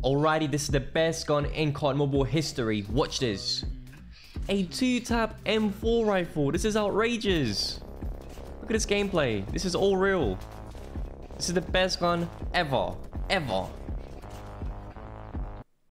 Alrighty, this is the best gun in COD Mobile history. Watch this. A 2-tap M4 rifle. This is outrageous. Look at this gameplay. This is all real. This is the best gun ever. Ever.